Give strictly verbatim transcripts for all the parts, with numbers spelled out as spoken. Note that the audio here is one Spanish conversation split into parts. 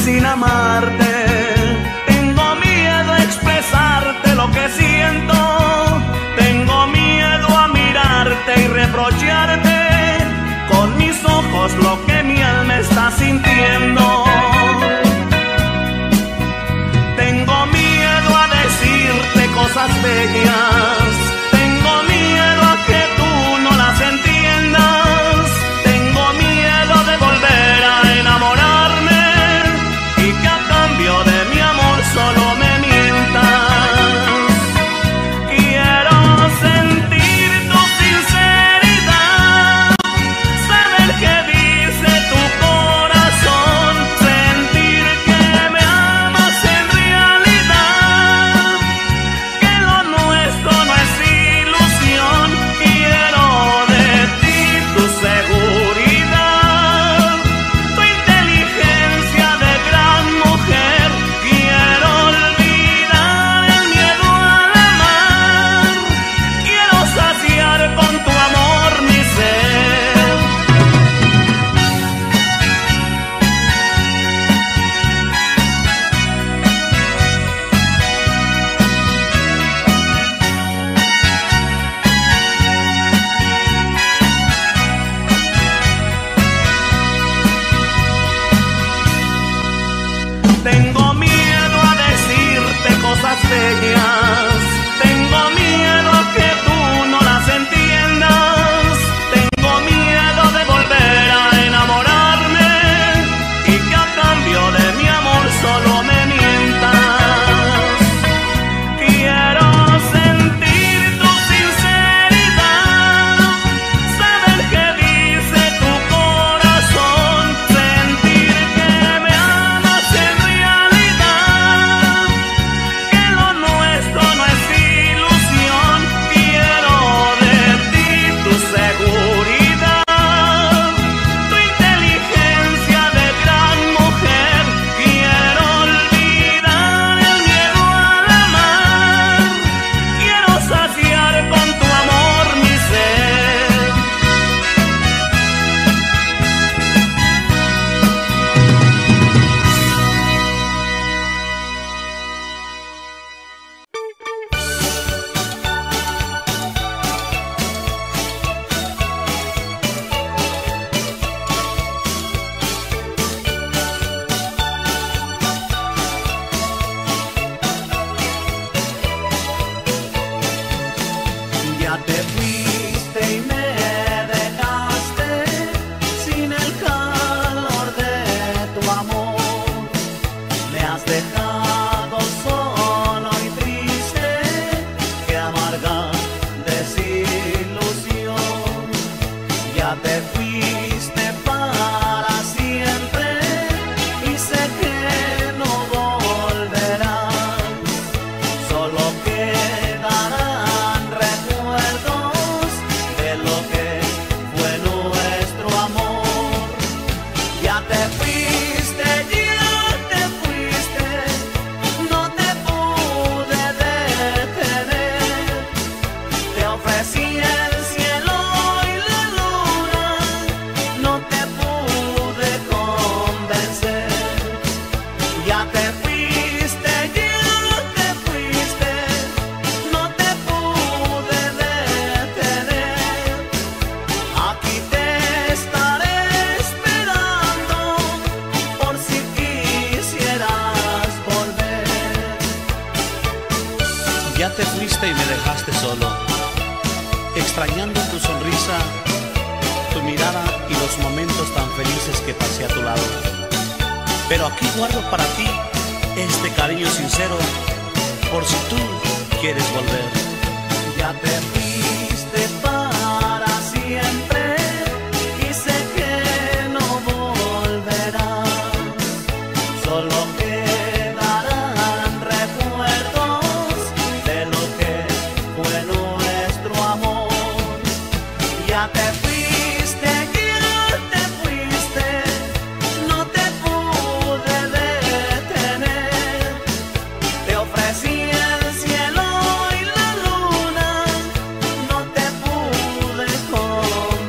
sin amarte. Tengo miedo a expresarte lo que siento. Tengo miedo a mirarte y reprocharte con mis ojos lo que mi alma está sintiendo. Tengo miedo a decirte cosas bellas. Tengo miedo a que tú no las entiendas. Tengo miedo de volver a enamorarme y que a cambio de mi amor solo me mientas. Quiero sentir tu sinceridad, saber qué dice tu corazón, sentir que me amas en realidad, que lo nuestro no es ilusión. Quiero de ti tu seguridad, tu inteligencia de gran mujer. Quiero olvidar el miedo al amar, quiero saciar con tu amor mi ser. Tengo miedo a decirte cosas bellas. Tengo miedo a que tú no las entiendas. Tengo miedo de volver a enamorarme y que a cambio de mi amor solo me mientas. Quiero sentir tu sinceridad, saber qué dice tu corazón, sentir que me amas en realidad, que lo nuestro no es ilusión. Quiero de ti tu seguridad, tu inteligencia de gran mujer. Quiero olvidar el miedo al amar, quiero saciar con tu amor mi ser. Ya te fuiste y me dejaste sin el calor de tu amor. Me has dejado solo y triste, que amarga desilusión. Ya te fuiste para siempre y sé que no volverás. Solo quedarán recuerdos de lo que fue nuestro amor. Ya te fuiste, ya te fuiste, no te pude detener. Te ofrecí el cielo y la luna, no te pude convencer. Ya te fuiste, ya te fuiste, no te pude detener. Aquí te estaré esperando por si quisieras volver. Ya te fuiste y me dejaste solo, extrañando tu sonrisa, tu mirada y los momentos tan felices que pasé a tu lado. Pero aquí guardo para ti este cariño sincero, por si tú quieres volver. Ya te fuiste para siempre y sé que no volverás. Solo quedarán recuerdos de lo que fue nuestro amor. Ya te fuiste, ya te fuiste, no te pude detener. Te ofrecí el cielo y la luna, no te pude convencer.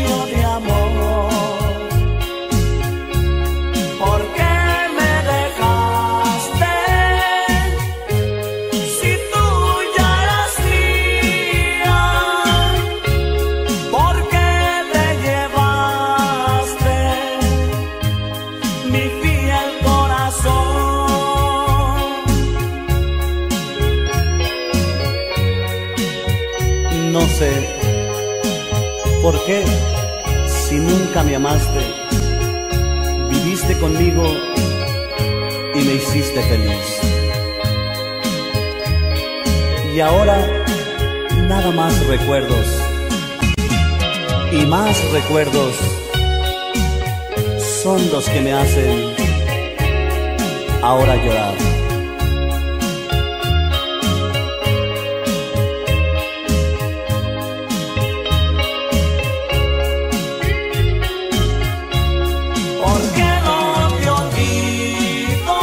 lecho de amor. ¿Por qué me dejaste si tú ya eras mía? ¿Por qué te llevaste mi fiel corazón? No sé por qué, si nunca me amaste, viviste conmigo y me hiciste feliz. Y ahora nada más recuerdos y más recuerdos son los que me hacen ahora llorar. ¿Por qué no te olvido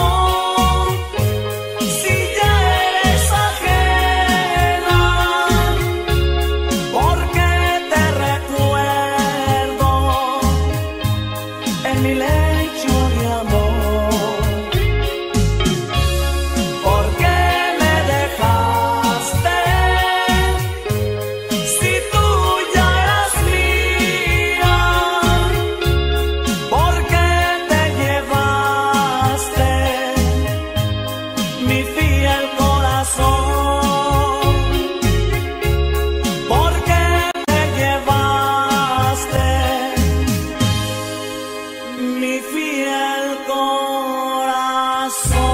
si ya eres ajena? ¿Por qué te recuerdo en mi lecho de amor? ¿Por qué me dejaste si tú ya eras mía? ¿Por qué te llevaste mi fiel corazón? ¿Por qué te llevaste mi fiel corazón?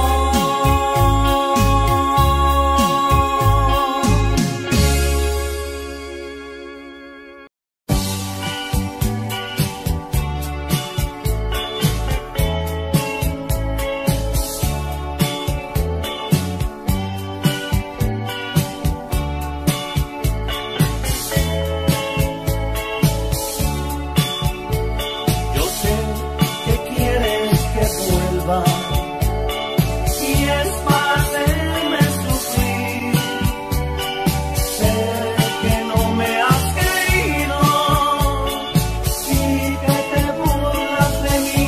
Yo sé que quieres que vuelva y es para hacerme sufrir. Sé que no me has querido y que te burlas de mí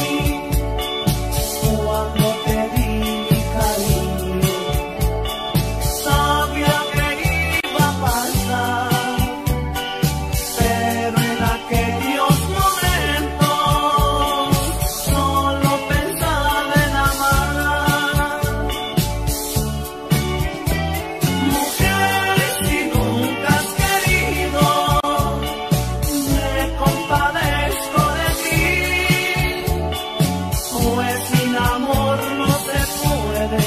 cuando te di mi cariño. Sabía que iba a pasar, pero en aquellos momentos solo pensaba en amar. Mujer, si nunca has querido, me compadezco de ti, pues sin amor no se puede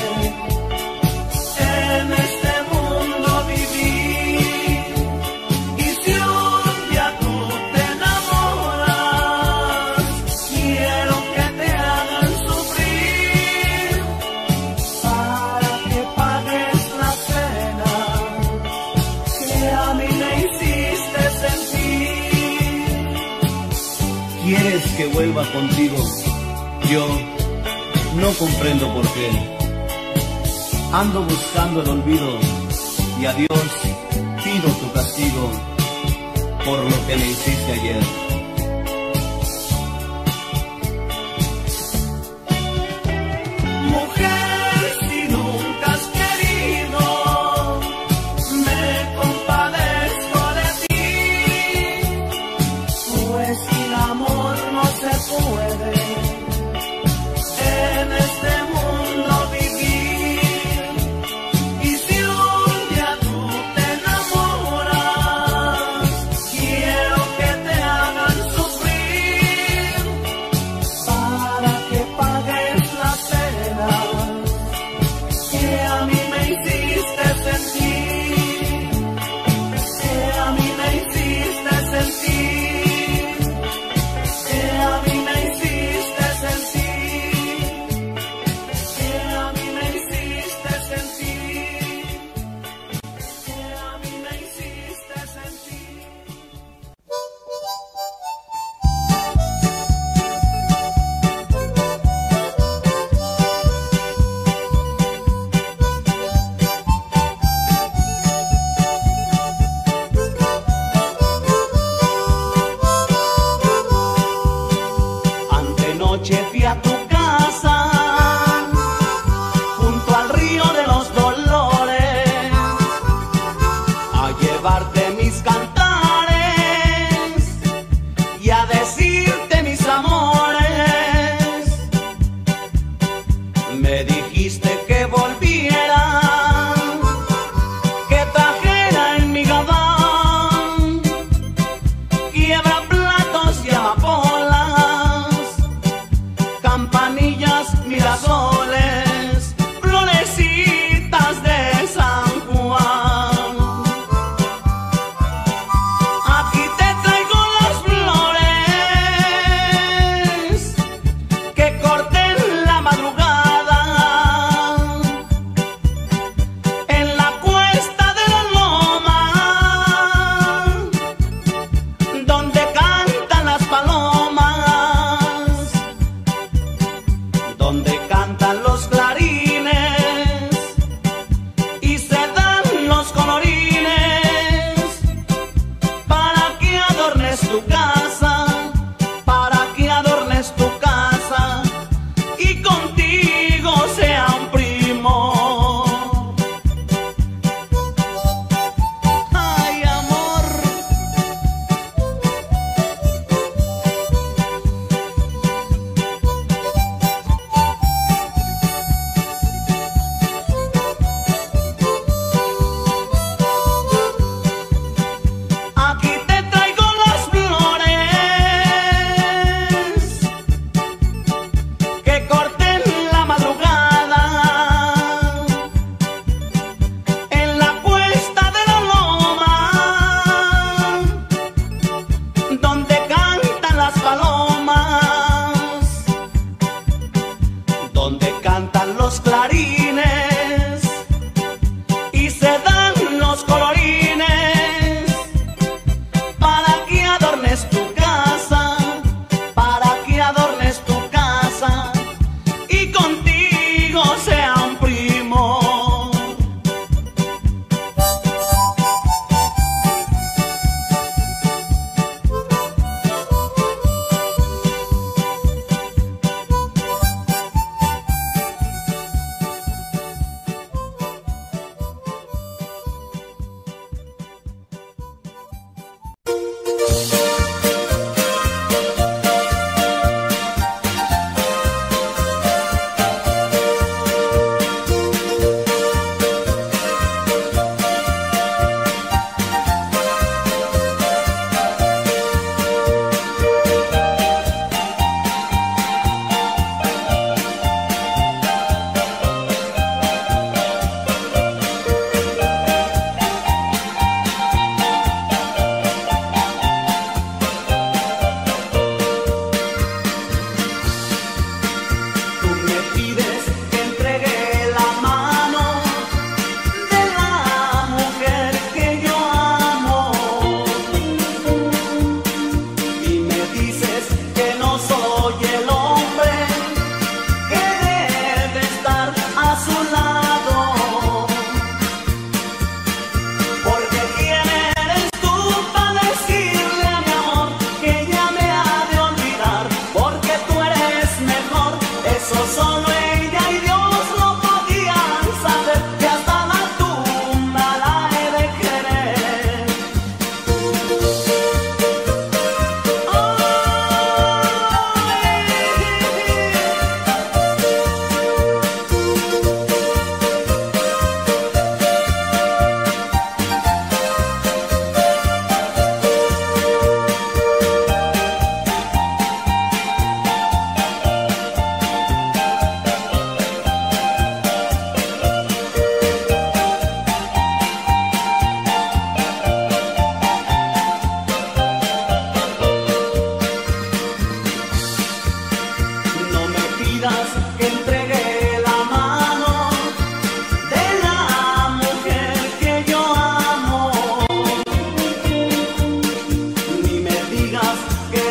en este mundo vivir. Y si un día tú te enamoras, quiero que te hagan sufrir para que pagues la pena que a mí me hiciste sentir. ¿Quieres que vuelva contigo? Yo no comprendo por qué. Ando buscando el olvido y a Dios pido tu castigo por lo que me hiciste ayer. Mujer, si nunca has querido, me compadezco de ti, pues sin amor no se puede en este mundo vivir. Y si un día tú te enamoras, quiero que te hagan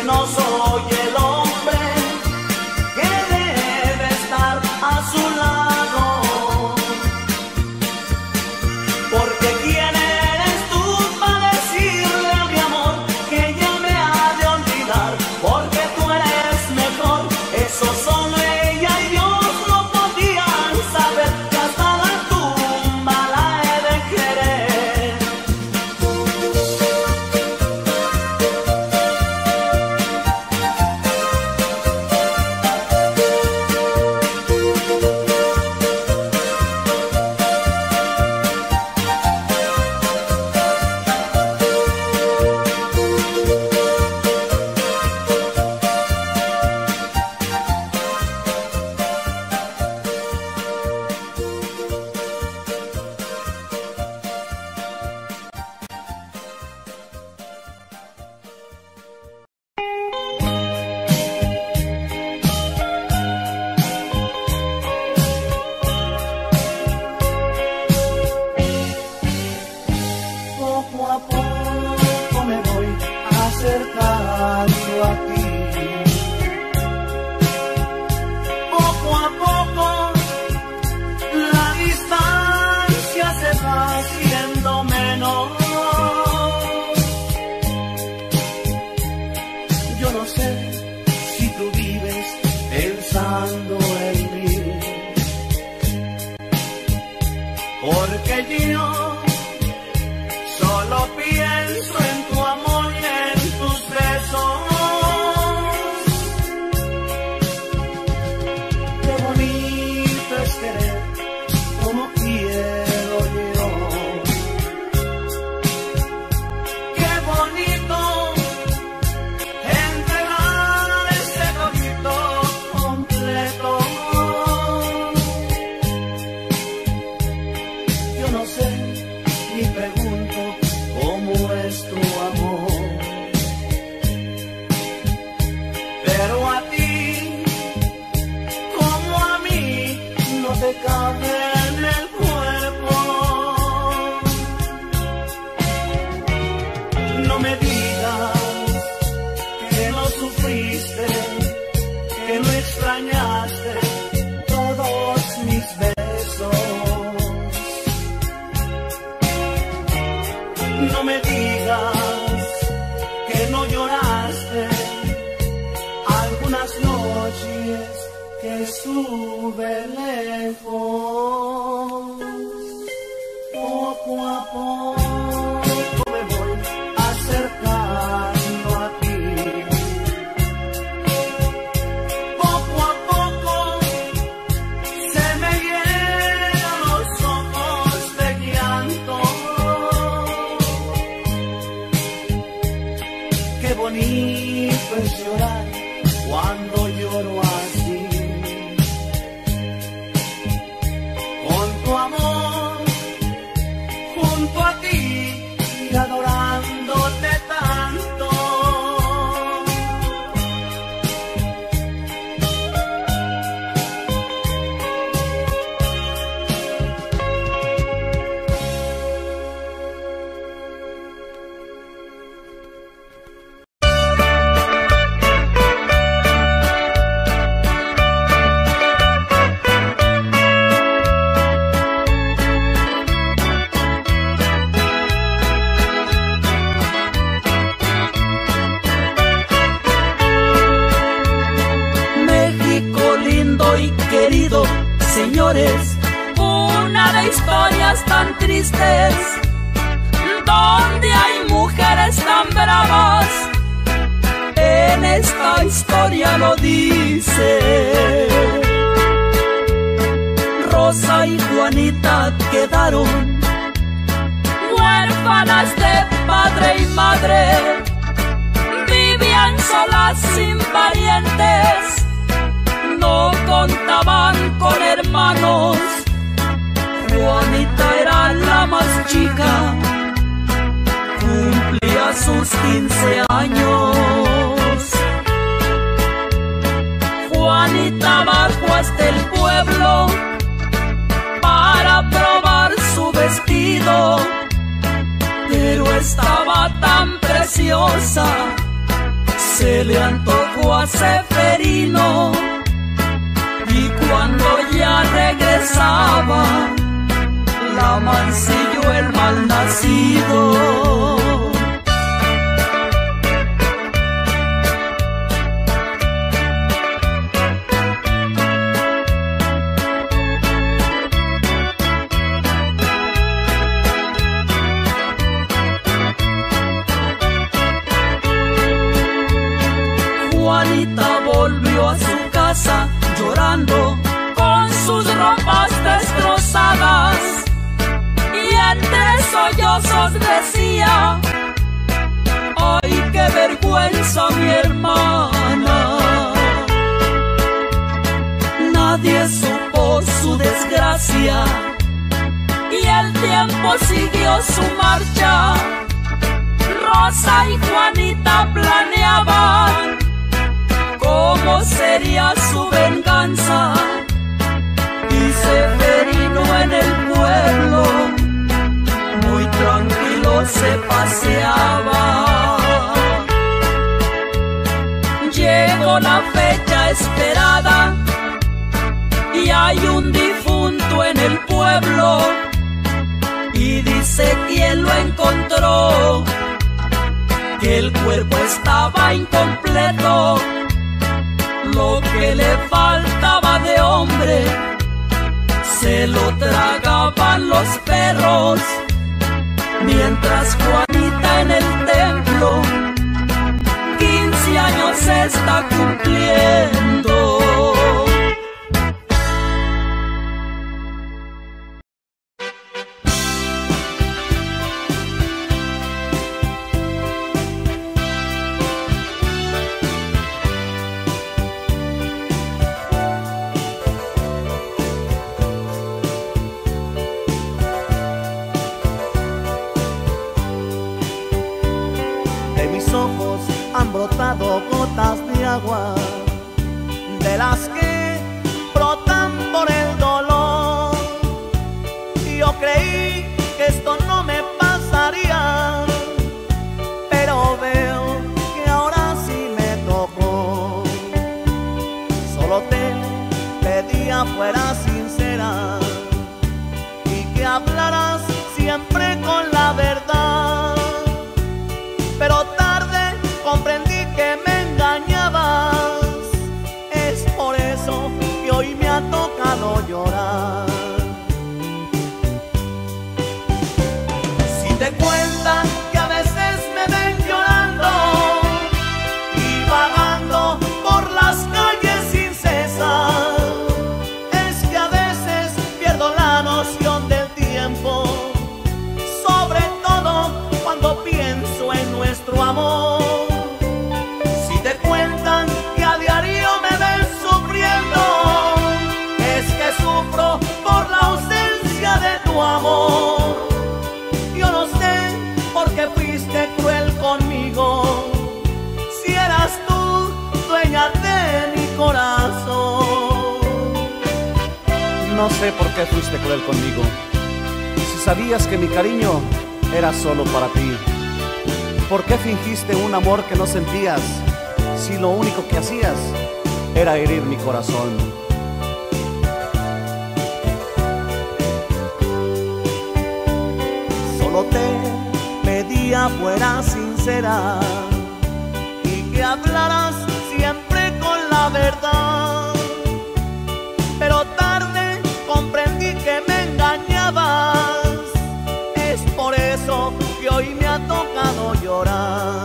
no soy el hombre que debe estar a su lado. Porque quién eres tú para decirle a mi amor que ya me ha de olvidar, porque tú eres mejor, eso solo ella y Dios lo podían saber, que hasta la tumba la he de querer. Poco a poco me voy acercando a ti. Poco a poco la distancia se va haciendo menos. Yo no sé si tú vives pensando en mí, porque yo solo pienso en tu amor y en tus besos. Qué bonito es querer como quiero yo. Qué bonito entregar ese todito completo. Yo no sé ni pregunto cómo es tu amor, pero a ti como a mí no te cabe en el cuerpo. No me digas que no sufriste, que no extrañaste todos mis besos. No me digas que no lloraste algunas noches que estuve lejos. Poco a poco me voy acercando a ti. Poco a poco se me llenan los ojos de llanto. Qué bonito es llorar cuando lloro así, con tu amor junto a ti y adorándote tanto. Señores, una de historias tan tristes, donde hay mujeres tan bravas, en esta historia lo dice. Rosa y Juanita quedaron huérfanas de padre y madre, vivían solas sin parientes, no contaban con hermanos. Juanita era la más chica, cumplía sus quince años. Juanita bajó hasta el pueblo para probar su vestido, pero estaba tan preciosa, se Se le antojó a Seferino y cuando ya regresaba, la mancilló el malnacido. Juanita volvió a su casa llorando con sus ropas destrozadas y entre sollozos decía: ¡ay, qué vergüenza, mi hermana! Nadie supo su desgracia y el tiempo siguió su marcha. Rosa y Juanita planeaban cómo sería su venganza, y Seferino en el pueblo muy tranquilo se paseaba. Llegó la fecha esperada y hay un difunto en el pueblo, y dice quien lo encontró que el cuerpo estaba incompleto. Lo que le faltaba de hombre se lo tragaban los perros, mientras Juanita en el templo quince años se está cumpliendo. Han brotado gotas de agua, de las que brotan por el dolor. Yo creí que esto no me pasaría, pero veo que ahora sí me tocó. Solo te pedía fueras sincera y que hablaras siempre con la verdad, pero tarde comprendí que me engañabas. Es por eso que hoy me ha tocado llorar. Si te cuentan que a veces me ven llorando y vagando por las calles sin cesar, es que a veces pierdo la noción del tiempo, sobre todo cuando pienso en nuestro amor. Amor, yo no sé por qué fuiste cruel conmigo, si eras tú dueña de mi corazón. No sé por qué fuiste cruel conmigo, si sabías que mi cariño era solo para ti. ¿Por qué fingiste un amor que no sentías, si lo único que hacías era herir mi corazón? Solo te pedía fueras sincera y que hablaras siempre con la verdad, pero tarde comprendí que me engañabas. Es por eso que hoy me ha tocado llorar.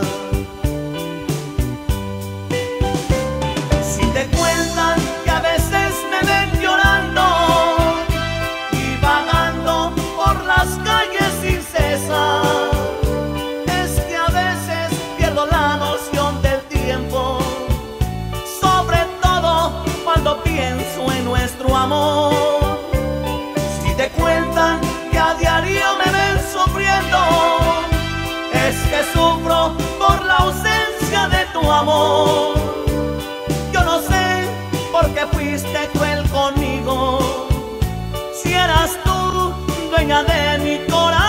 Si te cuentan que a veces me ven llorando y vagando por las calles sin cesar, es que a veces pierdo la noción del tiempo, sobre todo cuando pienso en nuestro amor. Si te cuentan que a diario me ven sufriendo, es que sufro por la ausencia de tu amor. Yo no sé por qué fuiste cruel conmigo, si eras tú dueña de mi corazón.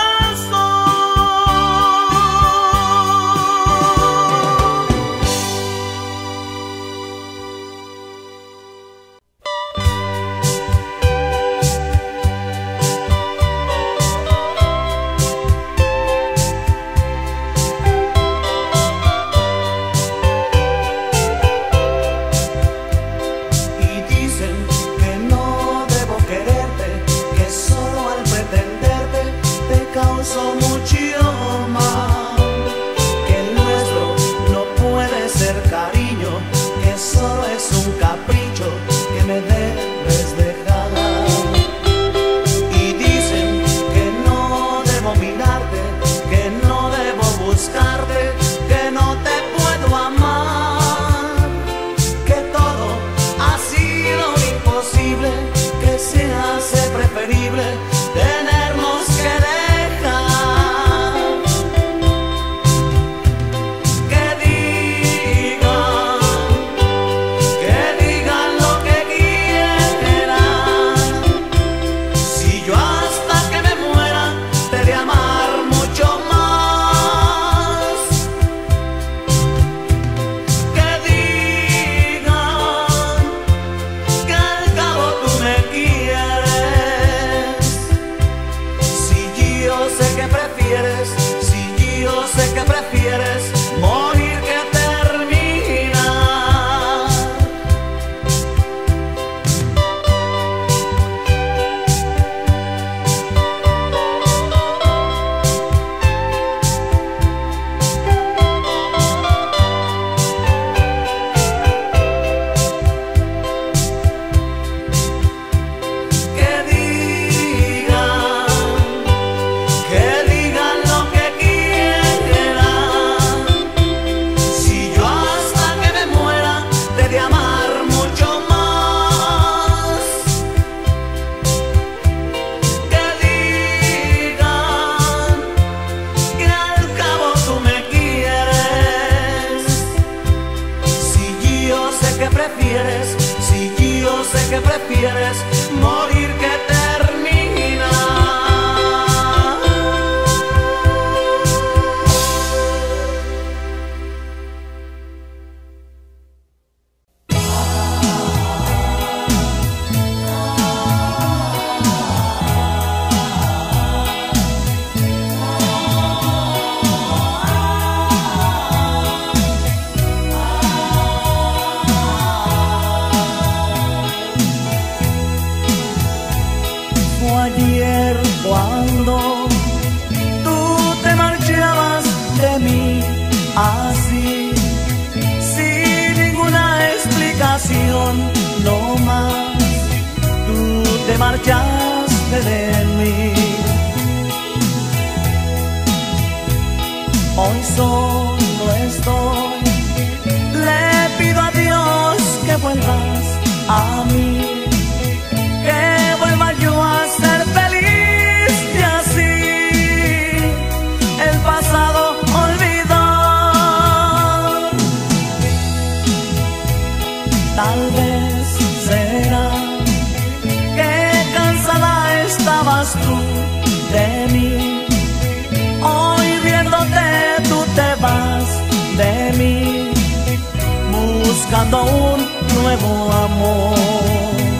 prefieres, si yo sé que prefieres morir que terminar. Ayer cuando tú te marchabas de mí así, sin ninguna explicación, no más, tú te marchaste de mí. Hoy solo estoy, le pido a Dios que vuelvas a mí, que vuelva yo a ser feliz y así el pasado olvidar. Tal vez será que cansada estabas tú de mí, hoy viéndote tú te vas de mí, buscando un nuevo amor.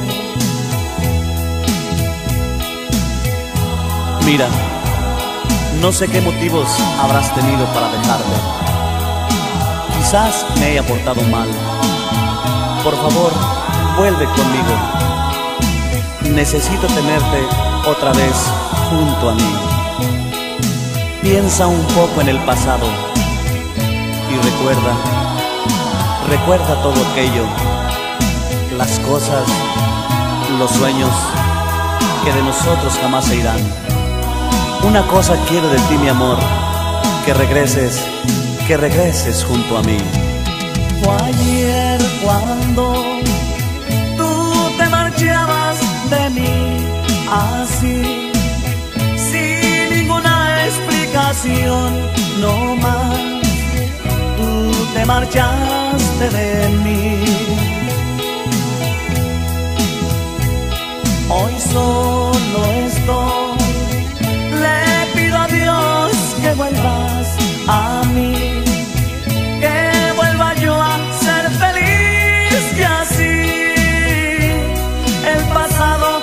Mira, no sé qué motivos habrás tenido para dejarme. Quizás me haya portado mal. Por favor, vuelve conmigo. Necesito tenerte otra vez junto a mí. Piensa un poco en el pasado y recuerda, recuerda todo aquello, las cosas, los sueños que de nosotros jamás se irán. Una cosa quiero de ti, mi amor, que regreses, que regreses junto a mí. Fue ayer cuando tú te marchabas de mí así, sin ninguna explicación, no más, tú te marchaste de mí. Hoy solo estoy, le pido a Dios que vuelvas a mí, que vuelva yo a ser feliz y así el pasado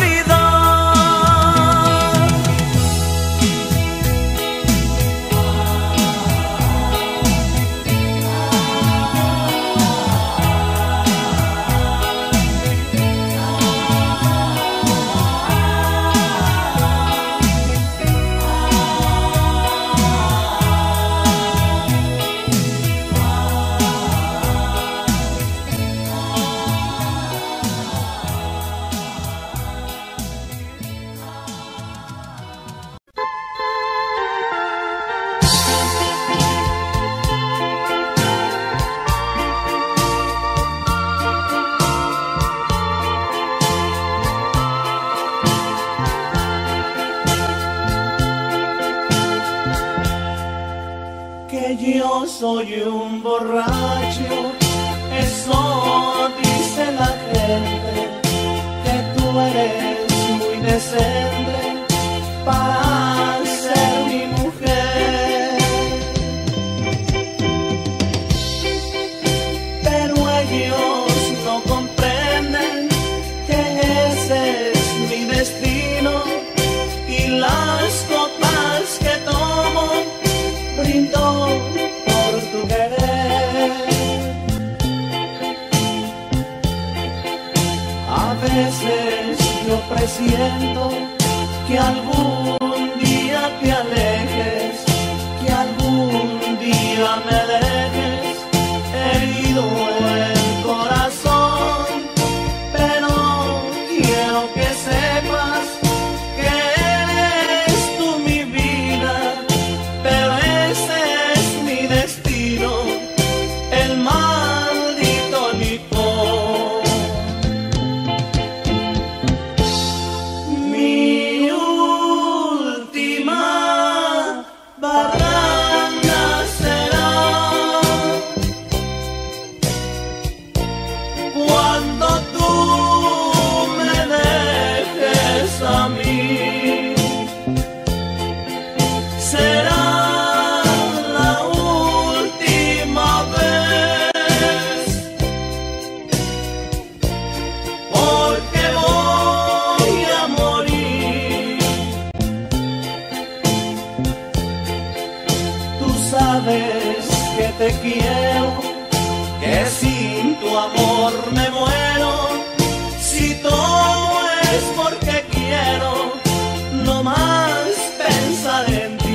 olvidar. Yo soy un borracho, eso dice la gente, que tú eres muy decente para ser mi mujer. Pero ellos no comprenden que ese es mi destino y las copas que tomo brindo por tu querer. A veces yo presiento que algún día te alejes, que algún día me dejes herido el corazón, pero quiero que sepas que eres tú mi vida, pero ese es mi destino, el maldito licor. Mi tu amor me muero, si todo es porque quiero no más pensar en ti.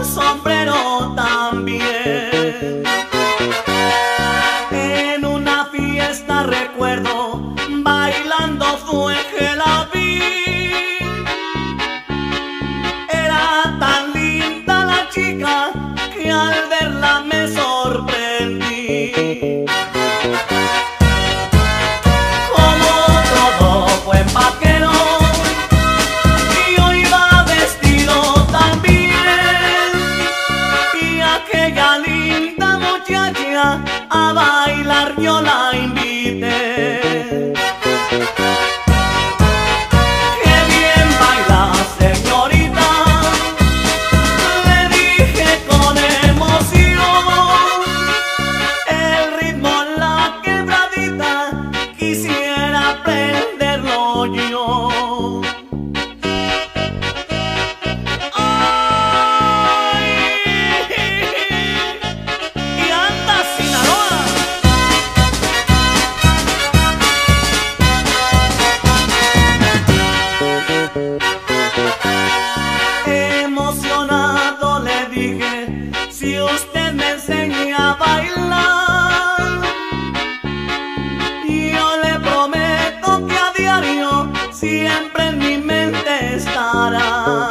sombrero también. En una fiesta recuerdo, bailando fue que la vi. Era tan linda la chica que al verla me sorprendí. Como todo buen vaquero, yo iba vestido también, y aquella linda muchacha a bailar yo la invité. ¡Qué bien baila, señorita!, le dije con emoción. El ritmo, la quebradita, quisiera aprenderlo yo. ¡Ay! Y anda Sinaloa. Emocionado le dije, si usted me enseña a bailar, yo le prometo que a diario siempre en mi mente estará.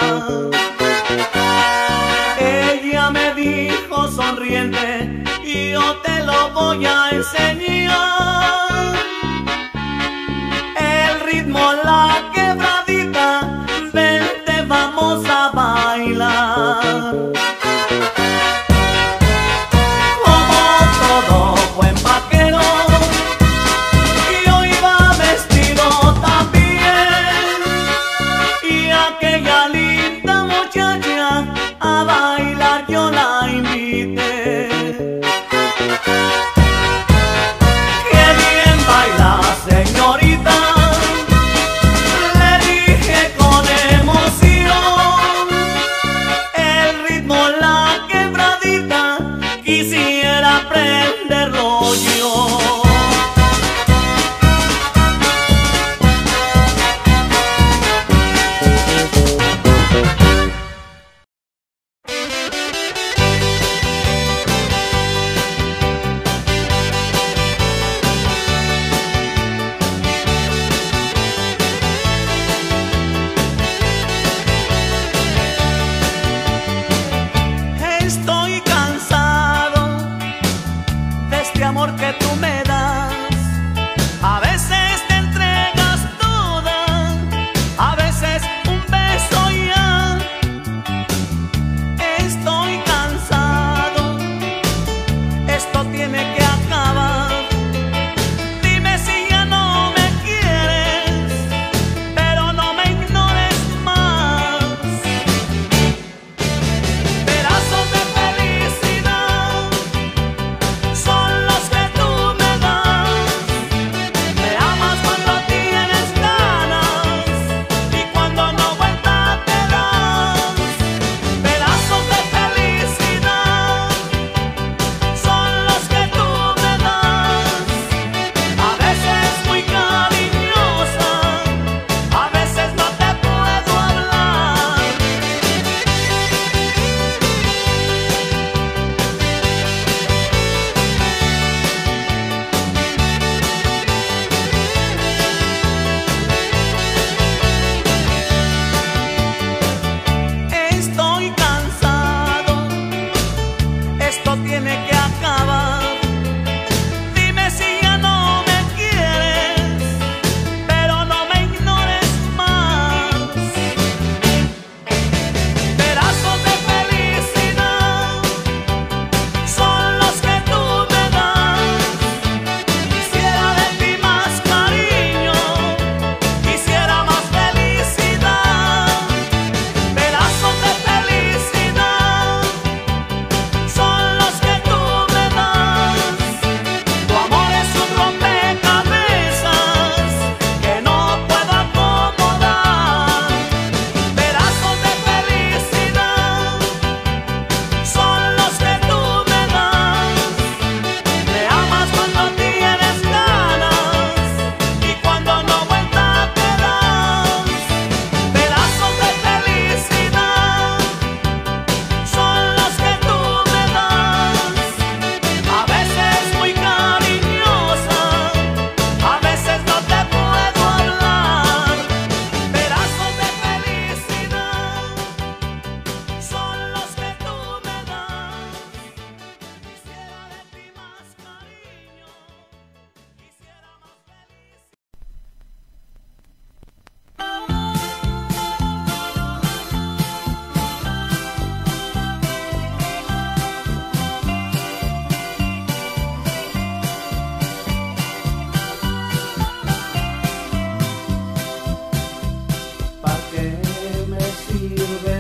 Ella me dijo sonriente, y yo te lo voy a enseñar. El ritmo, la quebradita, vente, vamos a bailar. Como todo buen vaquero, yo iba vestido también, y aquella linda muchacha a bailar yo la invité. Qué bien baila,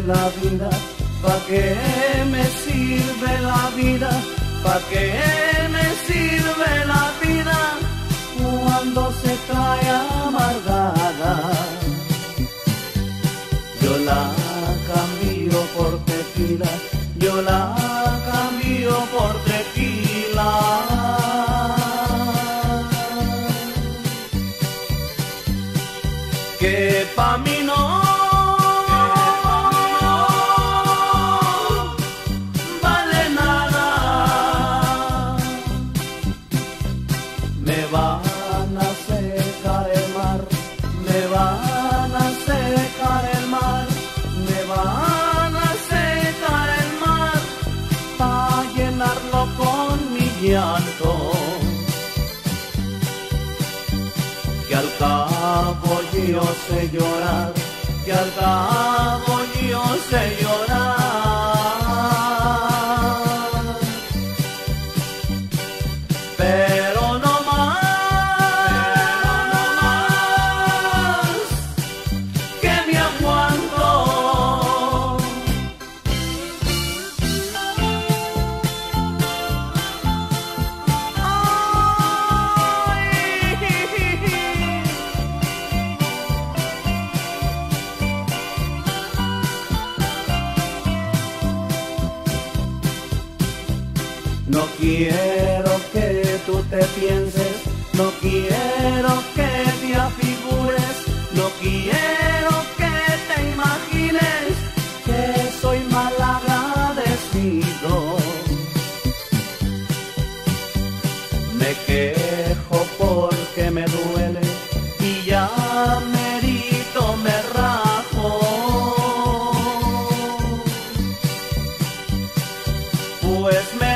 la vida? ¿Pa' qué me sirve la vida? ¿Pa' qué me sirve la vida cuando se cae amargada? Yo la cambio por tequila, yo la cambio por tequila. Que pa' mí no vale nada. Me van a secar el mar, me van a secar el mar, me van a secar el mar, pa' llenarlo con mi llanto. Que al cabo yo sé llorar, que al cabo yo sé llorar, pero no más, no más, que me aguanto. No quiero que tú te pienses, no quiero que te afigures, no quiero que te imagines que soy mal agradecido. Me quejo porque me duele y ya merito me rajo. Pues me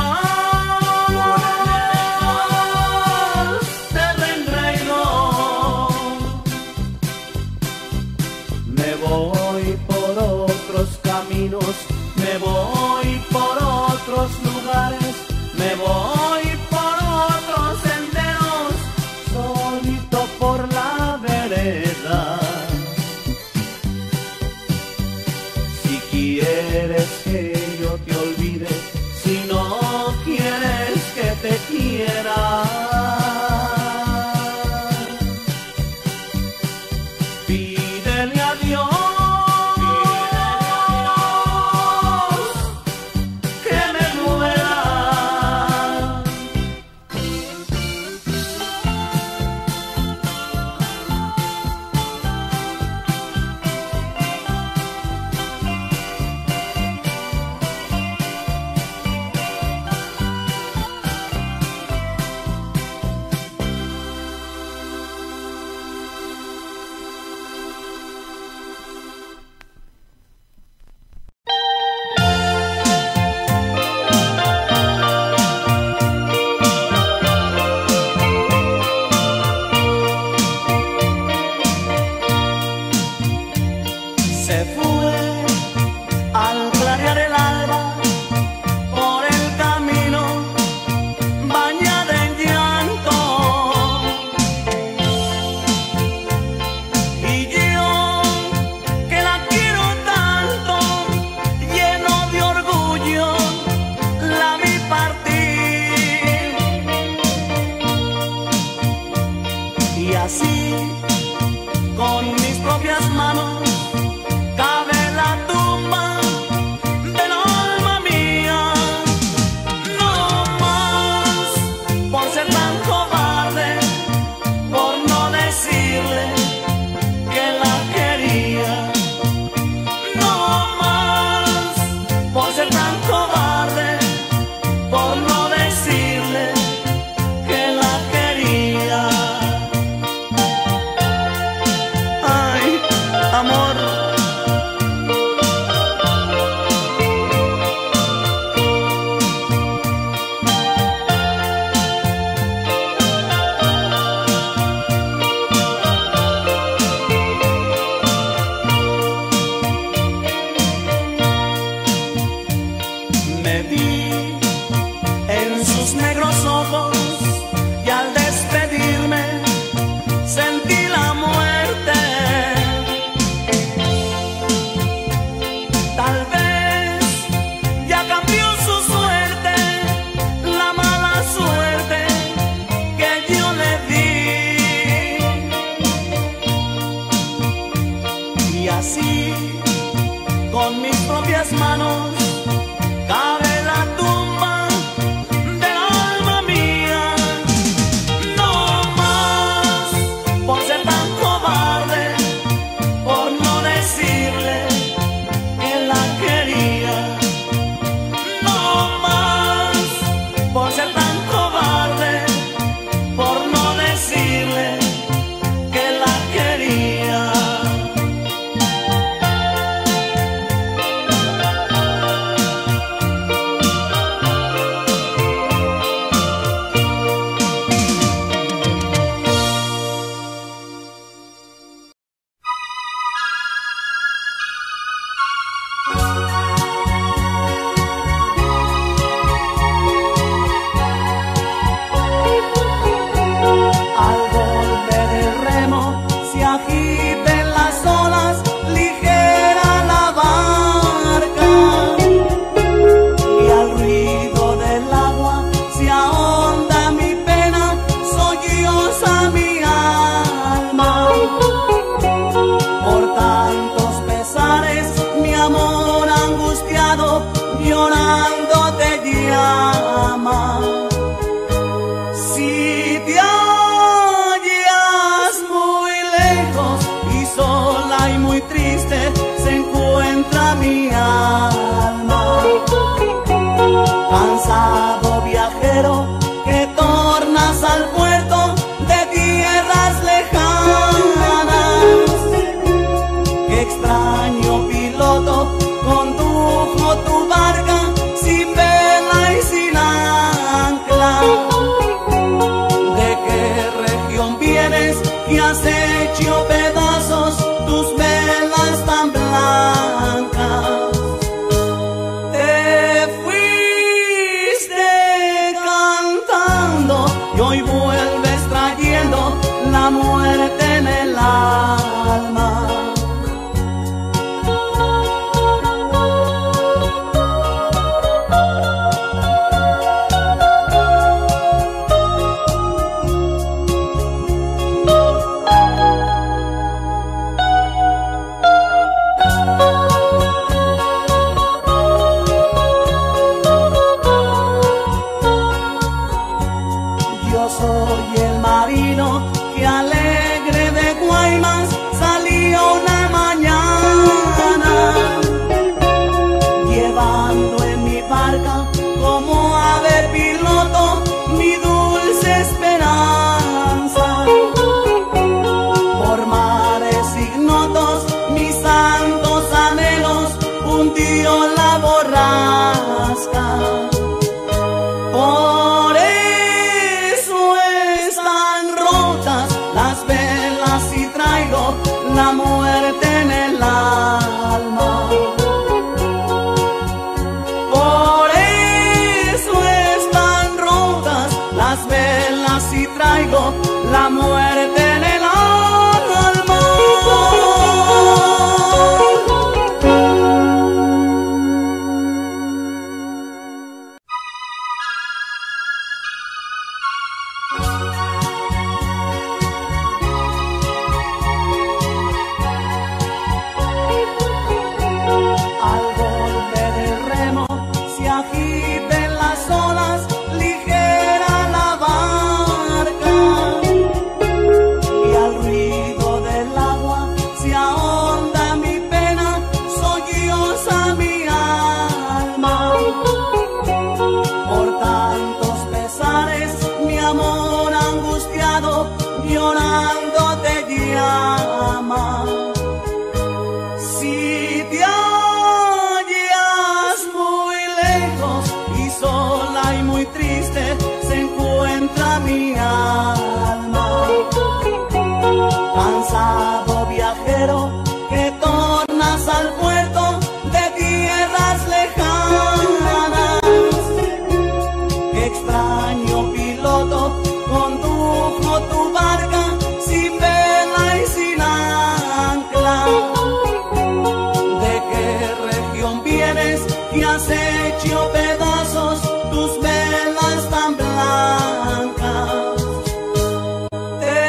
me voy por otros lugares, me voy por otros senderos, solito por la vereda. Si quieres que yo te olvide, si no quieres que te quiera, pídele a Dios llama. Si te hallas muy lejos y sola y muy triste, se encuentra mi alma. Cansado viajero que tornas al puerto de tierras lejanas, qué extraño piloto condujo tu barca sin vela y sin ancla. ¿De qué región vienes que has hecho pedazos tus velas tan blancas? Te fuiste cantando y hoy vuelves trayendo la muerte en el alma. Yo soy el marino que alegre de Guaymas salió una mañana, llevando en mi barca como ave piloto mi dulce esperanza. Por mares ignotos mis santos anhelos hundió la borrasca. Por las velas y traigo la muerte en el alma. Por eso están rotas las velas y traigo la muerte en el alma. Agiten las olas, ligera la barca, y al ruido del agua se ahonda mi pena, solloza mi alma. Por tantos pesares mi amor angustiado llorando te llama. Si te y sola y muy triste se encuentra mi alma. Cansado viajero que tornas al puerto de tierras lejanas, qué extraño piloto condujo tu barca sin vela y sin ancla. ¿De qué región vienes que has hecho pedazos tus velas tan blancas? Te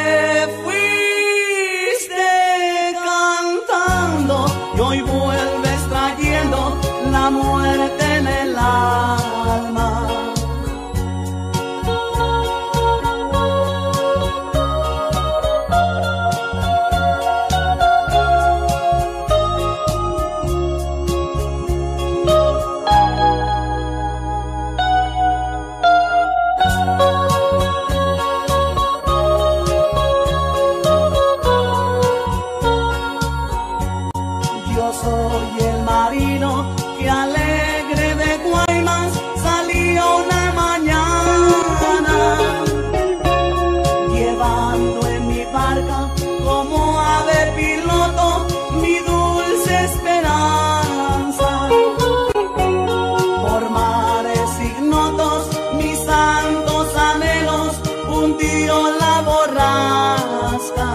fuiste cantando y hoy vuelves trayendo la muerte en el alma. Yo soy el marino que alegre de Guaymas salió una mañana, llevando en mi barca como ave piloto mi dulce esperanza. Por mares ignotos mis santos anhelos hundió la borrasca.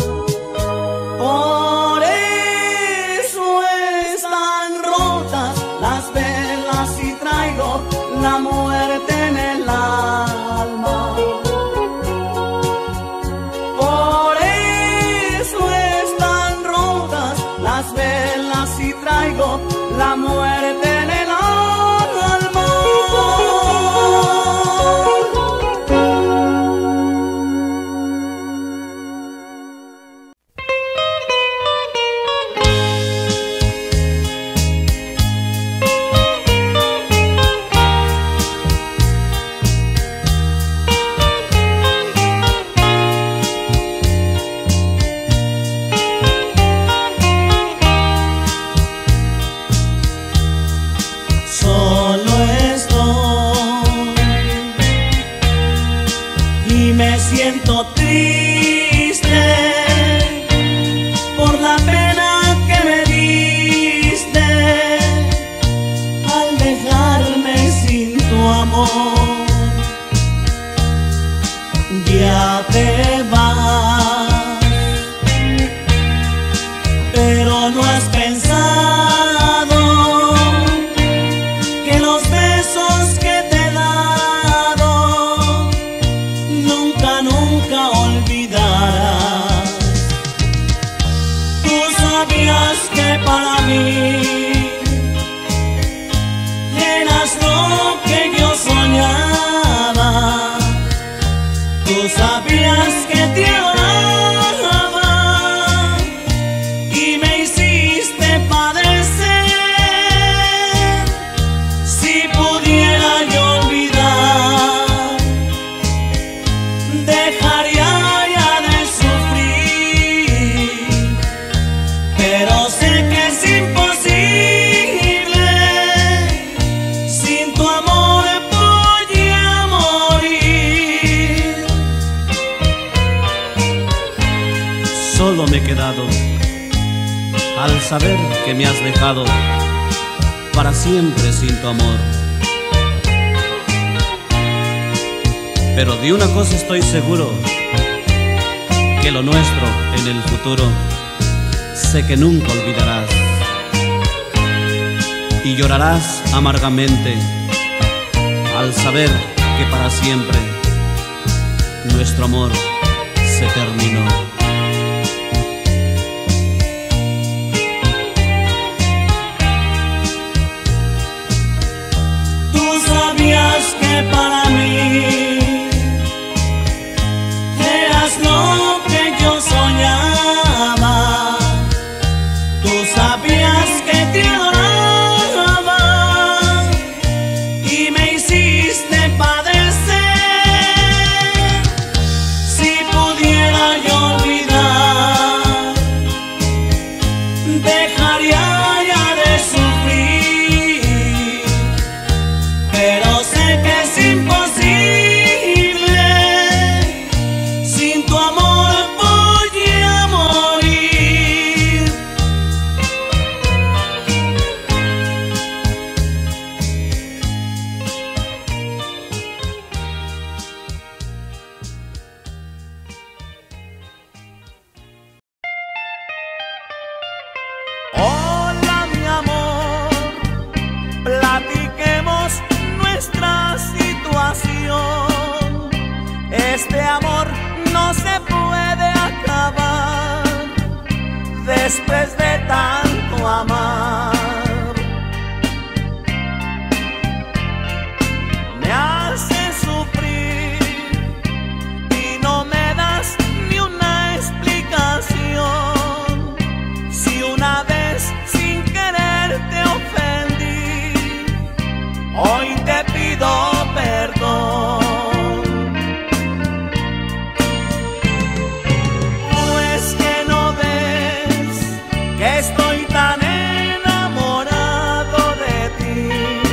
Por las velas y traigo la muerte en el alma. Por eso están rotas las velas y traigo la muerte en el alma. amor, ya te vas, pero no has pensado que los besos que te he dado nunca, nunca olvidarás. Tú sabías que para mí eras lo que yo soñaba. Tú sabías que te amaba y me hiciste padecer. Si pudiera yo olvidar, dejaría ya de sufrir, pero sé que es imposible. Sin tu amor voy a morir. Solo me he quedado al saber que me has dejado para siempre sin tu amor. Pero de una cosa estoy seguro, que lo nuestro en el futuro sé que nunca olvidarás, y llorarás amargamente al saber que para siempre nuestro amor se terminó. Tú sabías que para mí eras lo que yo soñaba. Tú sabías que te adoraba y me hiciste padecer. Si pudiera yo olvidar, dejaría ya de sufrir, pero sé que es imposible. Sin tu amor voy a morir. Hola mi amor, platiquemos nuestra situación. Este amor no se puede acabar después de tanto amar. Me haces sufrir y no me das ni una explicación. Si una vez sin querer te ofendí, hoy te pido perdón. Pues que no ves que estoy tan enamorado de ti.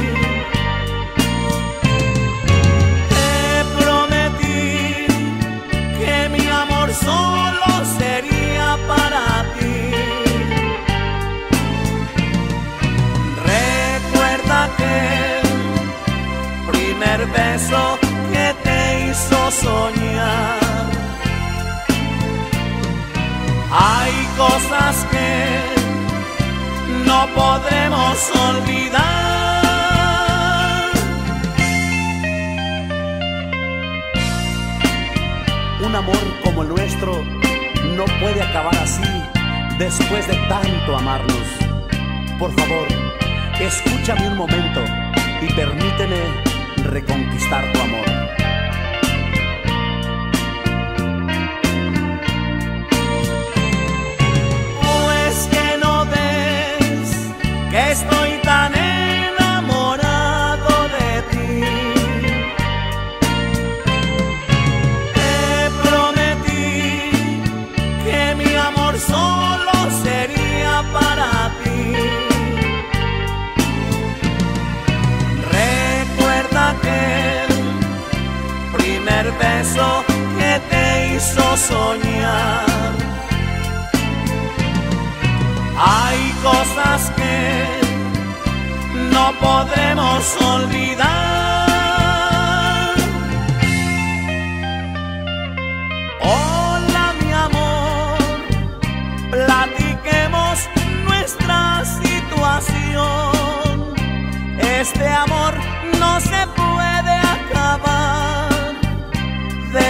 Te prometí que mi amor solo sería para ti. Recuerda aquel primer beso que te hizo soñar. Hay cosas que no podremos olvidar. Un amor como el nuestro no puede acabar así después de tanto amarnos. Por favor, escúchame un momento y permíteme reconquistar tu amor. Pues que no ves que estoy tan enamorado de ti. Te prometí que mi amor solo sería para ti. Recuerda aquel primer beso que te hizo soñar. Hay cosas que no podremos olvidar.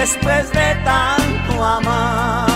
después de tanto amar.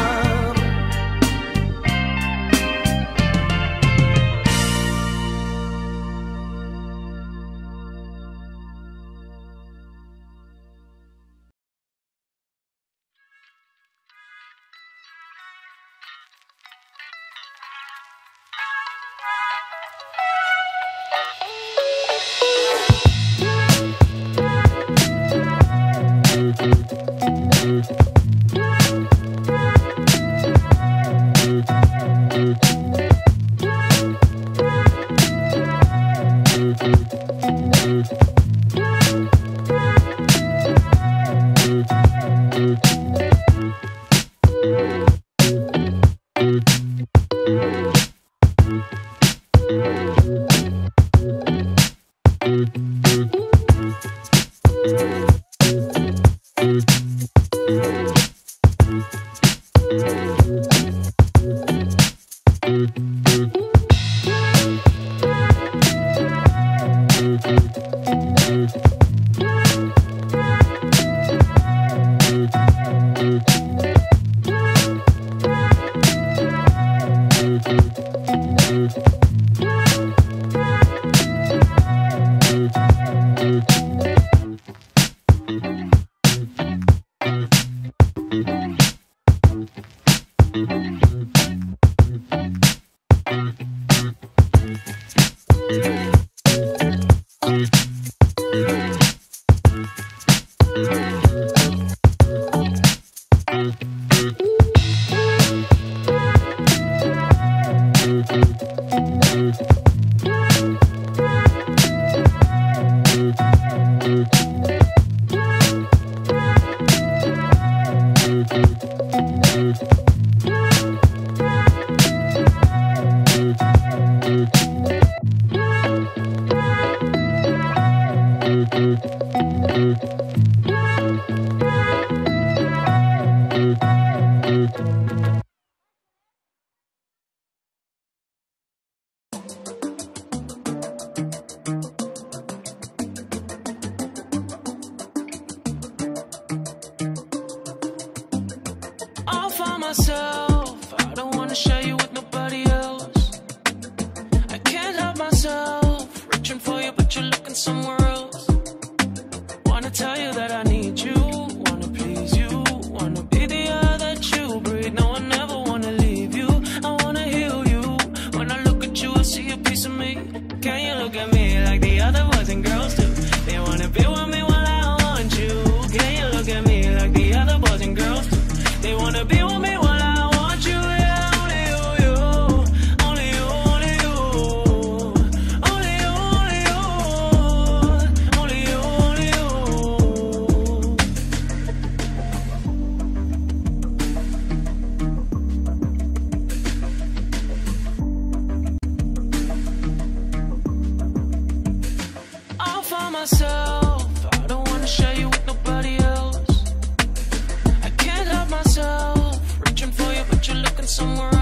Somewhere